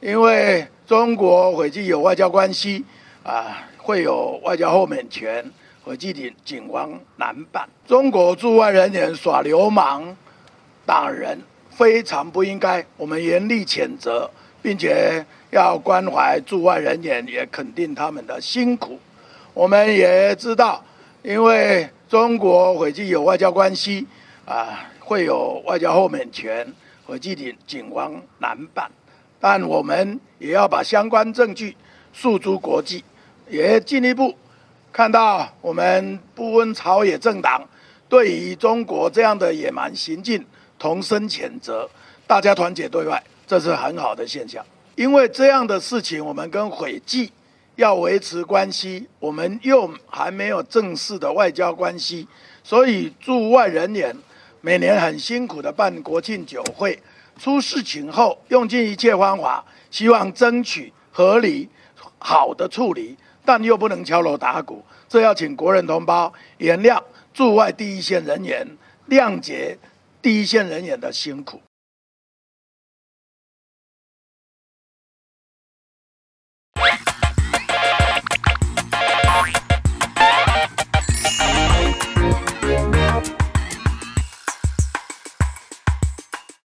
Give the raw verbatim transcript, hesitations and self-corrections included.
因为中国斐济有外交关系啊，会有外交豁免权，斐济警警方难办。中国驻外人员耍流氓，党人非常不应该，我们严厉谴责，并且要关怀驻外人员，也肯定他们的辛苦。我们也知道，因为中国斐济有外交关系啊，会有外交豁免权，斐济警警方难办。但我们也要把相关证据诉诸国际，也进一步看到我们不分朝野政党对于中国这样的野蛮行径同声谴责，大家团结对外，这是很好的现象。因为这样的事情，我们跟斐济要维持关系，我们又还没有正式的外交关系，所以驻外人员每年很辛苦的办国庆酒会，出事情后用尽一切方法，希望争取合理好的处理，但又不能敲锣打鼓，这要请国人同胞原谅驻外第一线人员，谅解第一线人员的辛苦。